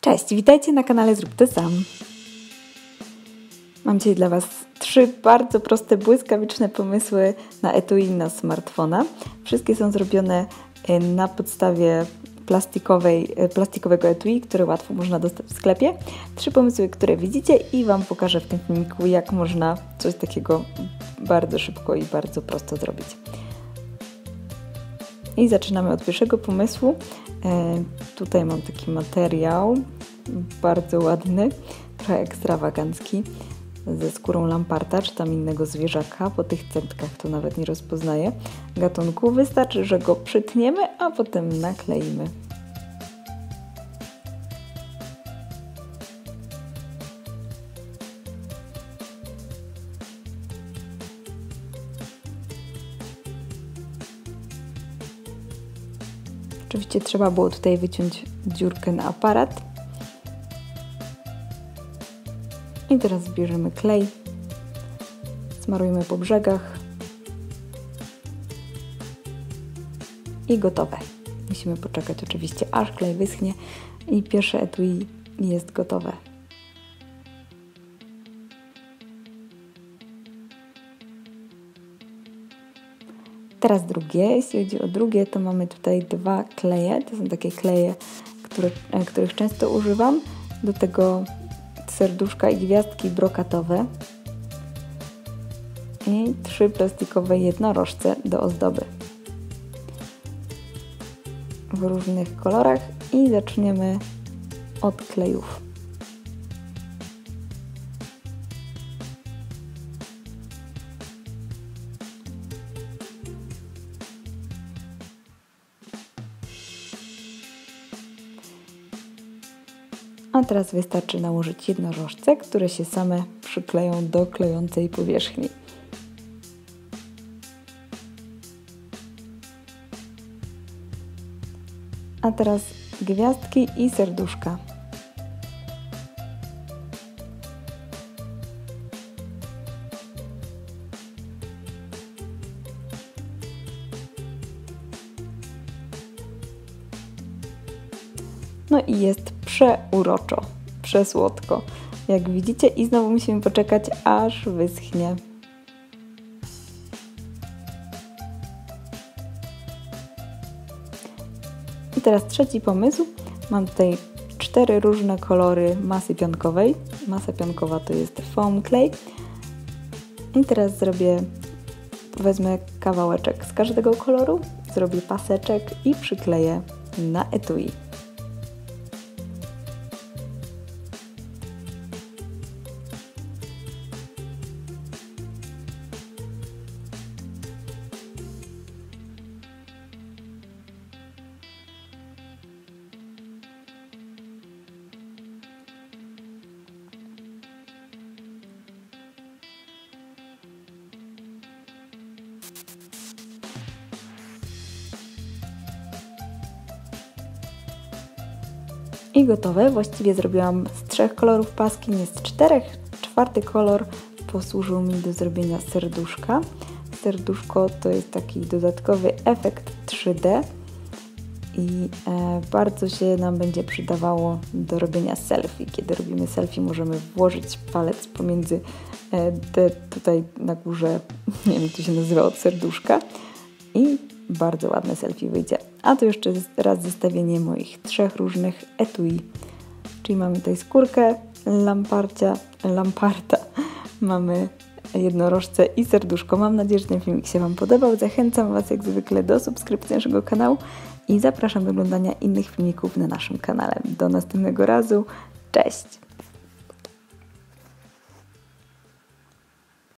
Cześć, witajcie na kanale Zrób to sam. Mam dzisiaj dla Was 3 bardzo proste, błyskawiczne pomysły na etui na smartfona. Wszystkie są zrobione na podstawie plastikowego etui, które łatwo można dostać w sklepie. 3 pomysły, które widzicie i Wam pokażę w tym filmiku, jak można coś takiego bardzo szybko i bardzo prosto zrobić. I zaczynamy od pierwszego pomysłu. Tutaj mam taki materiał, bardzo ładny, trochę ekstrawagancki, ze skórą lamparta czy tam innego zwierzaka. Po tych centkach to nawet nie rozpoznaję gatunku. Wystarczy, że go przytniemy, a potem nakleimy. Oczywiście trzeba było tutaj wyciąć dziurkę na aparat. I teraz zbierzemy klej, smarujmy po brzegach i gotowe. Musimy poczekać oczywiście, aż klej wyschnie i pierwsze etui jest gotowe. Teraz drugie, jeśli chodzi o drugie, to mamy tutaj 2 kleje. To są takie kleje, których często używam. Do tego serduszka i gwiazdki brokatowe i 3 plastikowe jednorożce do ozdoby w różnych kolorach i zaczniemy od klejów. A teraz wystarczy nałożyć jednorożce, które się same przykleją do klejącej powierzchni. A teraz gwiazdki i serduszka. No i jest przeuroczo, przesłodko, jak widzicie, i znowu musimy poczekać, aż wyschnie. I teraz trzeci pomysł. Mam tutaj 4 różne kolory masy piankowej. Masa piankowa to jest foam clay. I teraz wezmę kawałeczek z każdego koloru, zrobię paseczek i przykleję na etui. I gotowe. Właściwie zrobiłam z 3 kolorów paski, nie z 4. 4. kolor posłużył mi do zrobienia serduszka. Serduszko to jest taki dodatkowy efekt 3D i bardzo się nam będzie przydawało do robienia selfie. Kiedy robimy selfie, możemy włożyć palec pomiędzy tutaj na górze, nie wiem jak to się nazywa, od serduszka i bardzo ładne selfie wyjdzie. A tu jeszcze raz zestawienie moich 3 różnych etui. Czyli mamy tutaj skórkę lamparta, mamy jednorożce i serduszko. Mam nadzieję, że ten filmik się Wam podobał. Zachęcam Was jak zwykle do subskrypcji naszego kanału i zapraszam do oglądania innych filmików na naszym kanale. Do następnego razu. Cześć!